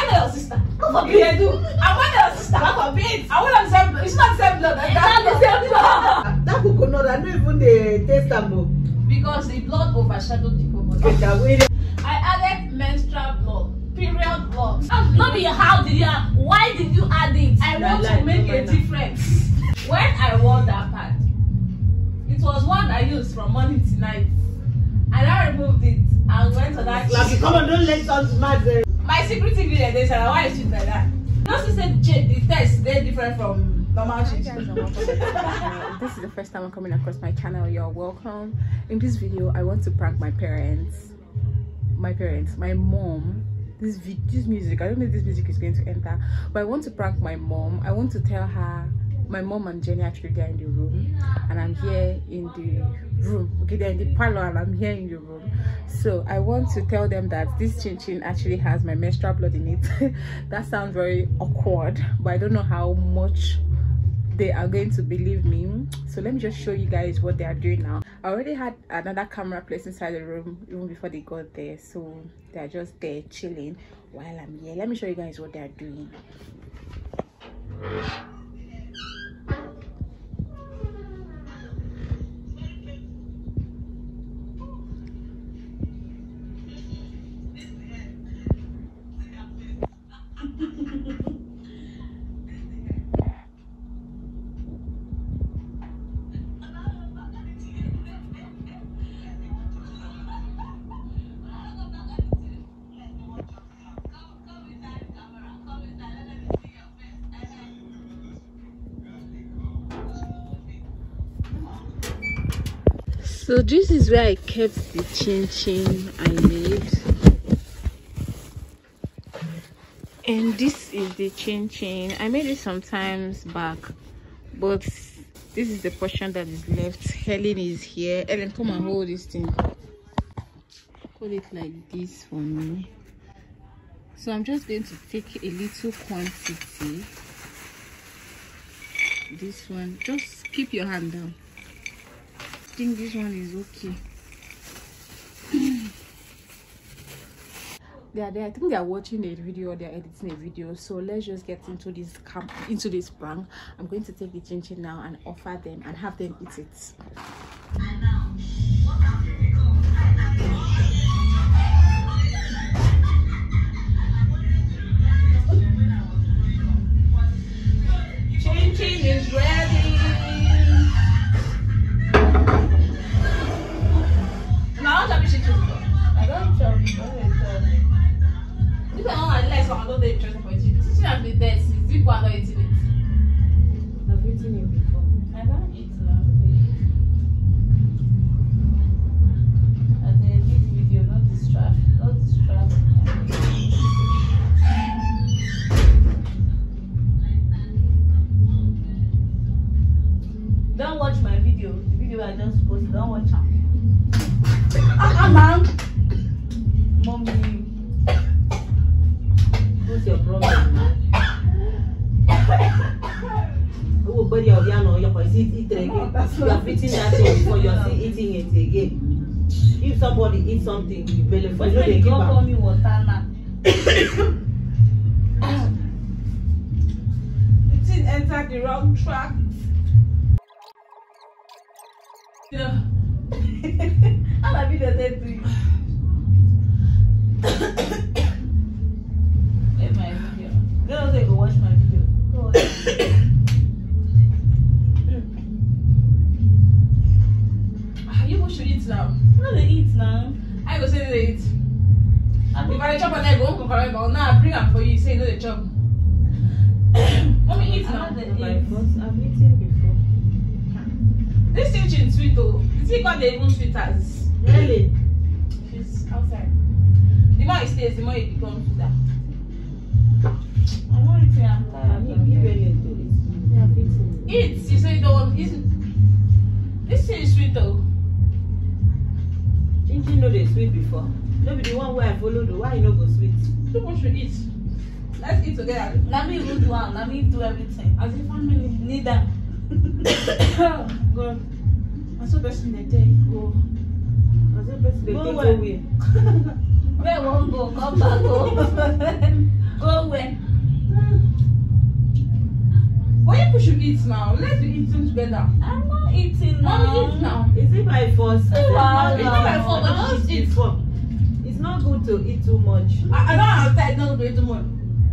want your sister. Go for me. I do. I want your sister. Go for me. I want the same blood. It's not the same blood. It's not the same blood. That coconut, I don't even the taste them. Because the blood overshadowed the coconut. I added menstrual blood, period blood. Not be how did you, why did you add it? I want to make a difference. When I wore that pad, it was one I used from morning to night. And I removed it and went to that. Like, come on, don't let us mad. My secret ingredient is why is it like that? Not to say the taste they're different from normal cheese. This is the first time I'm coming across my channel. You're welcome. In this video, I want to prank my parents. My mom. This music, I don't know if this music is going to enter, but I want to prank my mom. I want to tell her my mom and Jenny actually they're in the room and I'm here in the room. Okay, they're in the parlor and I'm here in the room. So I want to tell them that this chin chin actually has my menstrual blood in it. That sounds very awkward, but I don't know how much they are going to believe me. So let me just show you guys what they are doing now. I already had another camera placed inside the room even before they got there, so they're just there chilling while I'm here. Let me show you guys what they are doing. So this is where I kept the chin chin I made, and this is the chin chin. I made it sometimes back, but this is the portion that is left. Helen is here. Helen, come and hold this thing. Hold it like this for me. So I'm just going to take a little quantity. This one, just keep your hand down. I think this one is okay. They are there. I think they are watching a video or they are editing a video. So let's just get into this prank. I'm going to take the chin chin now and offer them and have them eat it. Chin chin is ready. I don't chop. If I don't like someone, I don't take interest for it. This should be dead since people are not eating it. I've eaten it before. I don't eat now. And then this video, not distract. Don't watch my video. The video I just posted. Don't watch it. Mom. Mommy. What's your problem? Oh, buddy, you're not. You're eating again. You have eaten that thing before. You're still eating it again. If somebody eats something, you better for you. They give up. Me water now. The thing entered the wrong track. Yeah. How my video said to you? Where's my video? Go watch my video. Go watch. You should eat now. No, they eat now. I go say they eat. If I chop and I go correct, but now I bring up for you. Say no, they chop. Mommy eat now. I've eaten before. This chin chin sweet though. You see, God they even sweet as. Really? She's outside. The more it stays, the more it becomes sweeter. I want it. I'm tired. Give Ellen to it. Yeah, I've eaten it. Eat. You say you don't. This thing is sweet though. Didn't you know they sweet before? No, be the one where I followed. Why you no go sweet? People should eat. Let's eat together. Let me do one. Let me do everything. As a family. Neither. Go. I saw person they take. Go. I saw person they take. Go where? Where won't go? Come back. Go. Go eat now. Let's be eating together. I'm not eating now. Mommy, eat now. Is it by force? It's not my fault, but just eat. It's not good to eat too much. I don't understand. It's not good to eat too much.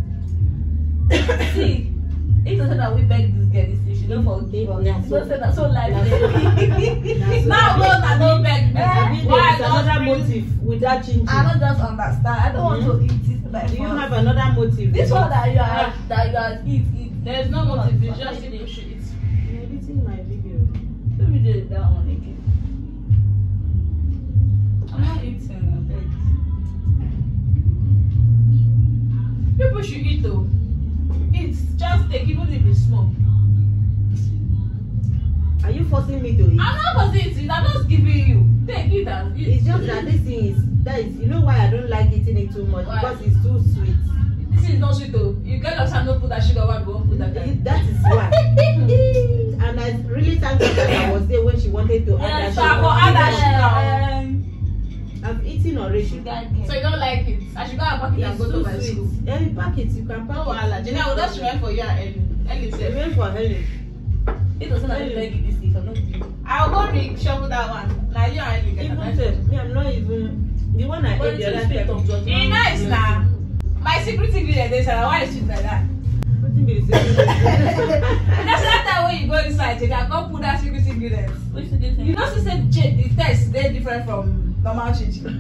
See, it's also that we beg this girl this thing. She don't forgive us. Yeah, She don't say that so lively. Now alone, I don't beg me. Why another motive with that chin I don't just understand. I don't want to eat it like Do you force. have another motive? This one that you are eat. There's no motive. It's just you should eat. You're editing my video. Let me do that one again. I'm not eating. People should eat though. Eat. Just take, even if it's small. Are you forcing me to eat? I'm not forcing it. I'm just giving you. Take it and eat. It's just that this thing is you know why I don't like eating it too much? Why? Because it's too sweet. This is not sweet though. You get yourself not put that sugar. Why go put that? That is why. And I really thank God that I was there when she wanted to add So that I will add that sugar. I've eaten already. So you don't like it? I should go and pack it and It's go to too my sweet. school. Any pack it, you can pack No it. wahala. Jenny, I will just remain for you and Ellie. It went for Helen. It doesn't have to beg you this thing. I'm not giving you. I'll go shovel that one. Now you and Ellie get Even that. me, I'm not even the one I But ate the it's other sweet time. though. It was It's nice now. My secret ingredient is why is it like that? Wetin be the secret? That's that time when you go inside, you can go put that secret ingredient. Which is this thing? You know, she said the taste they different from normal chinchin.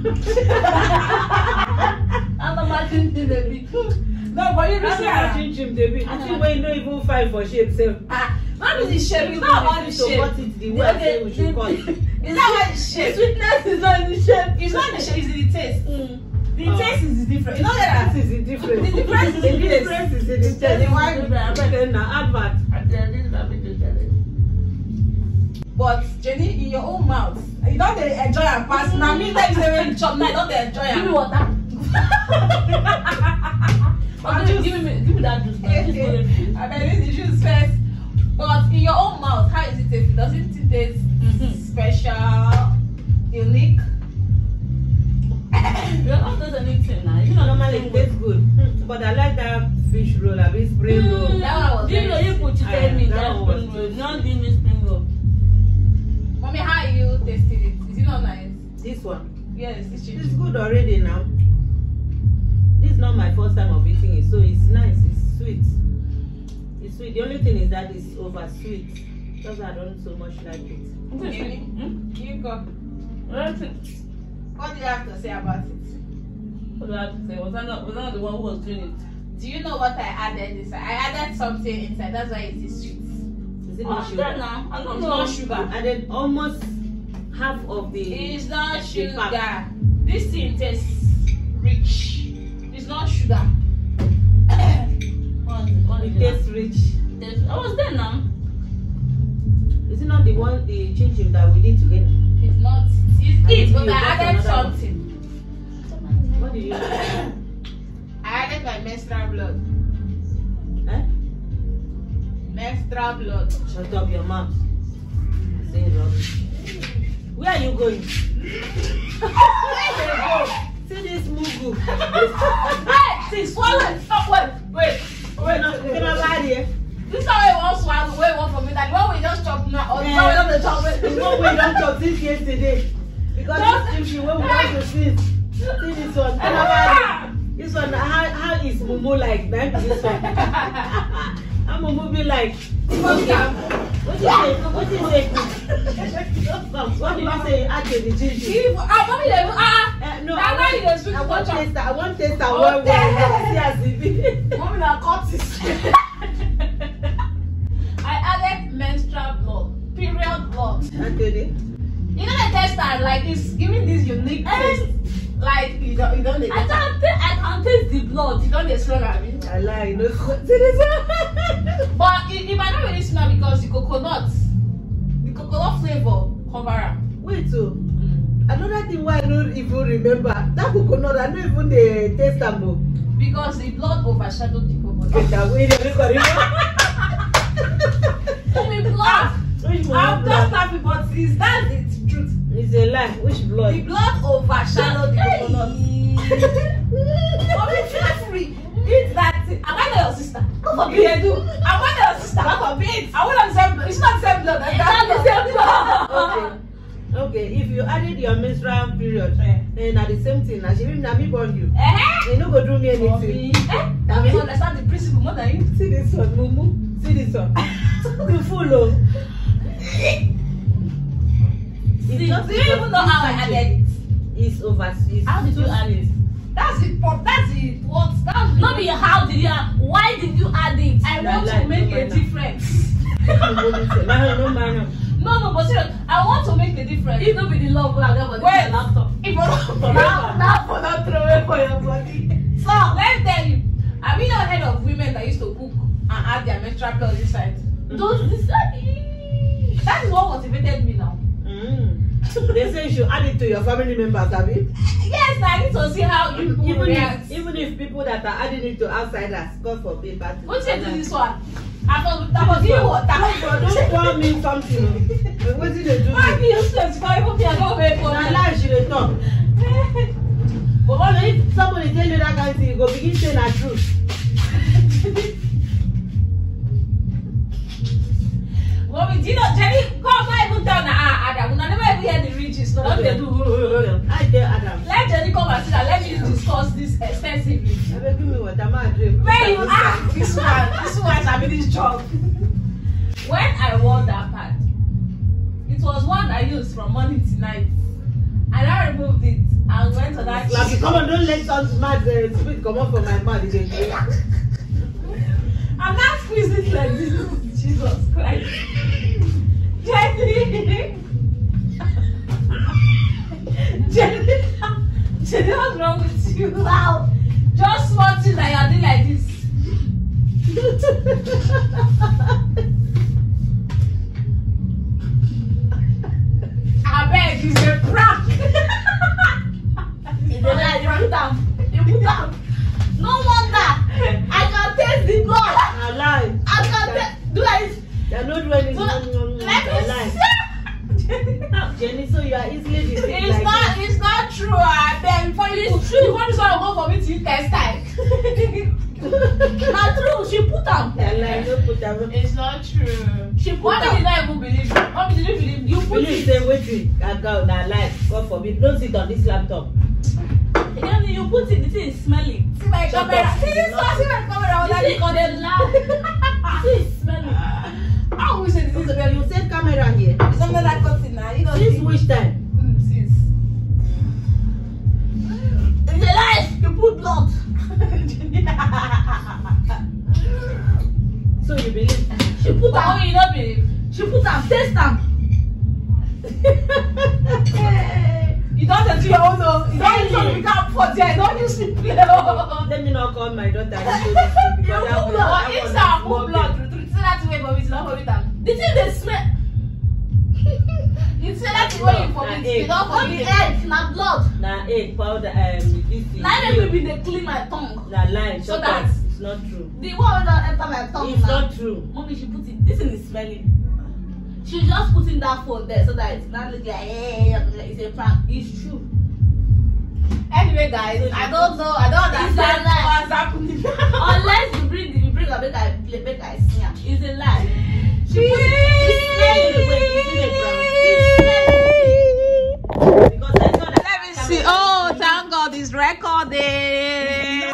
I'm not matching to the big. No, but you That's see, how chim David. I think when you don't even fight for shape sef. not the shape. It's not about the So shape. what it the way I say we should call it. It's not about the shape. Sweetness is on the shape. It's not the shape. It's the taste. The taste is different. You know that. This is the difference. The difference is the The difference is in the taste. The wine. Then na advert. But Jenny, in your own mouth, you don't enjoy and pass. Now me like say when you chop, now you don't enjoy Give me and. water. Okay, give me that juice. Now. Just go there. I mean, this is juice first. But in your own mouth, how is it taste? Does it taste special, unique? You don't taste anything now. You know Normally it tastes good. But I like that fish roll, a bit spring roll. That one was you know, you put it in me. that That one was spring roll. Not give me spring roll. Mommy, how are you tasting it? Is it not nice? This one. Yes, it's cheap. It's good already now. This is not my first time of eating it, so it's nice. It's sweet. It's sweet. The only thing is that it's over sweet. Because I don't so much like it. You go. What do What do you have to say about it? I have to say? Was I not the one who was doing it? Do you know what I added inside? I added something inside. That's why it is sweet. Is it Oh, not that sugar? now. I don't It's know. not sugar. I added almost half of the. It's not the sugar. pack. This thing tastes rich. It's not sugar. What It is tastes rich. it? I was there now. Is it not the one, the chin chin that we did together? It's not. It's And it, but you I got added another one. something. What did you do? I added my menstrual blood. Eh? Menstrual blood. Shut up your mouth. Say rubbish. Where are you going? See this mugu. Hey, see, swallow it. Stop. Wait. Can I lie here? This is how I want swallow. Wait, one for me. Like one we just chop now, or the one we don't chop. The one we don't chop since yesterday. Because this kimchi when we want to see this one. Can I lie here? This one, how is Momo like? That this one. How Momo be like? What did you say? What did you say? What did you say? Add the ginger. No, I want taste. I want taste. I want see as it be. Mommy, na cut it. I added menstrual blood, period blood. Actually, You know the taste that like it's giving this unique taste. Like you don't I can taste the blood. you don't smell at me. I lie. You know, see this one. But it might not really smell because the coconut flavor cover up. Wait, so another thing why I don't even remember that coconut. I don't even the taste am o. Because the blood overshadowed the coconut. Get that way, you look at it. Only blood. Which I'm one? just happy, but is that the truth? It's a lie. Which blood? The blood overshadowed the coconut. Mommy, feel free. Eat that thing. Am I not your sister? Go for me, do. Am I not your sister? I want to say it's not the same blood. It's not the same blood. Okay, if you added your menstrual period, then at the same thing, as you na me born you, they no go do me anything. I mean, understand the principle more than you. See this one, Mumu. See this one. You fool, oh. Do you even know how I added it? It's overseas. How did you add it? That's it. That's it. What? That's not be how did you? Why did you add it? I want to make a difference. No, but seriously, I want to make a difference. It don't be the love I got for the laptop. If now for not throw away for your body. So let me tell you, have you not heard of women that used to cook and add their menstrual blood inside? That is what motivated me now. They say you should add it to your family members, have you? Yes, I need to see how you react. Even if people that are adding it to outsiders, God forbid. What is this one? I was you water. Don't call me something. What did they do? I be useless. I don't wait for me. Lie she dey talk. But if somebody tell you that kind of thing, you go begin saying the truth. Mommy, do you know, Jenny, come not even tell Adam. We never even hear the riches. So don't they do? I tell Adam. Let Jenny come and sit and let me discuss this extensively. I beg you, what am I doing? Where you are? This one I mean this job. When I wore that pad, it was one I used from morning to night. And I removed it and went to that. Like, come on, don't let some mad spit come up from my mouth. I'm not squeezing it like this. Jesus Christ. Jenny, what's wrong with you? Wow. Just one thing that you're doing like this. I beg, it's a prank. It's a lie, you put down. You put down. No wonder. I can taste the blood. I lie. I can taste. Do like this. You're not doing anything. Jenny, so you are easily deceived. It's not true. I beg. Before you put, true. Before this one will go for me to eat test time. Not true. She put them. It's not true. She put them. Did not even believe you? Mommy, did you believe? You put it. Say waiting. I go now life. God forbid. Don't sit on this laptop. You put it. The thing is smelling. See my camera. See this one. See my camera. That is on the lab. This is smelling. How we say this? You said camera here. It's under that curtain now. You know. Since which time? Since. In the life, you put blood. So you believe? She put them. Oh, you don't believe? She put them. Taste them. You don't do your own. You don't use your pickup for there. Don't use it. Let me not call my daughter. You put blood. It's a put blood. That way for me to not for it. The thing they smell. You say that way for me. You don't for me egg, not blood. Na egg powder. Now let me they clean my tongue. Na lie. So that it's not true. The one that enter my tongue. It's not true. Mommy, she put it. This thing is smelling. She's just putting that phone there so that it's not looking like it's a prank. It's true. Anyway, guys, I don't know. I don't understand what's happening. Unless you bring a make I see her. It's a lie. Let me see. Oh, thank God it's recording.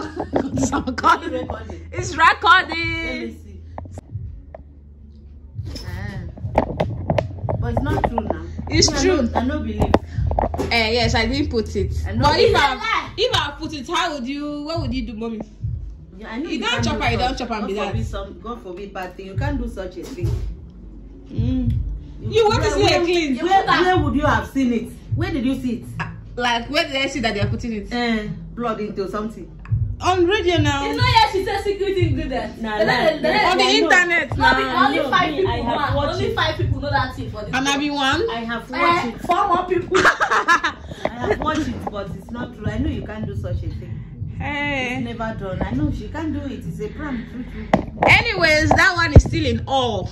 It's recording. Let me see. But it's not true now. It's true. I don't believe. Yes, I didn't put it. But if I put it, what would you do, mommy? Yeah, I know you don't chop her, you don't chop her with that. God forbid bad thing. You can't do such a thing. You want to see it clean? Where would you have seen it? Where did you see it? Like, where did I see that they are putting it? Blood into something. On radio now. It's not yet she said secret ingredient. Nah, on the internet now. Only 5 people know. Only 5 people know that thing for the and I be one. I have watched it. 4 more people. I have watched it, but it's not true. I know you can't do such a thing. Hey. It's never done. I know she can't do it. It's a prank. True. Anyways, that one is still in all.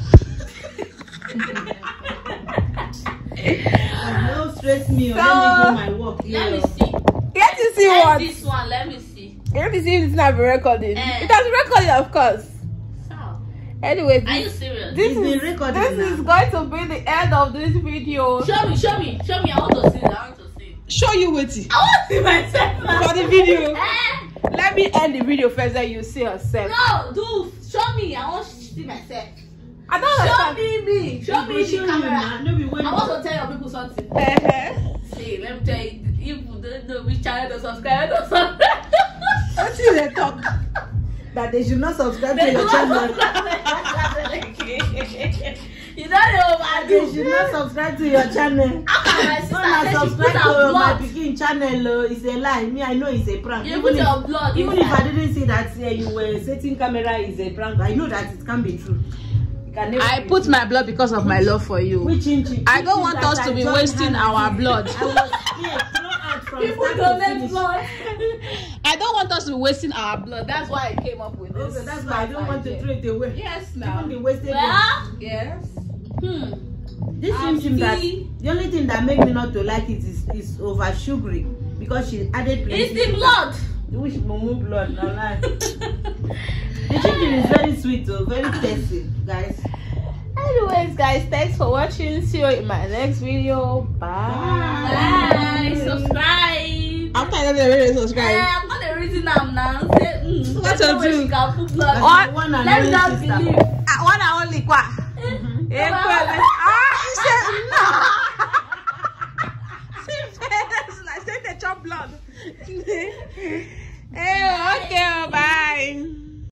Don't stress me. Let me do my work. Let me see. Let me see what. This one. Let me see. Let me see if it's not recording. It has recorded, of course. So. Anyways, Are you serious? this It's been is recorded this now. is going to be the end of this video. Show me. I want to see it. Show you wetin I want to see myself. for the video. Eh? Let me end the video first, then you see yourself. No, do show me. I want to see myself. I don't Show understand. me. Show me the camera. No be when I want to tell your people something. See, let me tell you. If you don't know which channel to subscribe, don't subscribe. What do they talk? that they should not subscribe to your channel. You don't know what I do. They should not subscribe to your channel. After my sister When I said she put subscribe her to my blood. pikin channel, it's a lie. Me, I know it's a prank. You put your blood even if inside. I didn't see that you were setting camera is a prank, I know that it can be true. It can never I be put true. my blood because of my love for you. Which inch? I don't want us to be wasting our blood. I was scared. Throw out from People start don't to let finish. blood. I don't want us to be wasting our blood. That's why I came up with this. Okay, that's why I don't want to idea. throw it away. Yes, now. Even the wasted blood. Well, Yes. This seems that the only thing that made me not to like it is over sugary because she added plenty. it's the blood. Which mumu blood now like. The chicken is very sweet though, very tasty, guys. Anyways, guys, thanks for watching. See you in my next video. Bye. Bye. Subscribe. After I never subscribe. I'm not the reason I'm now. Say, What to do? She can put blood. What? One and Let me only not sister. believe.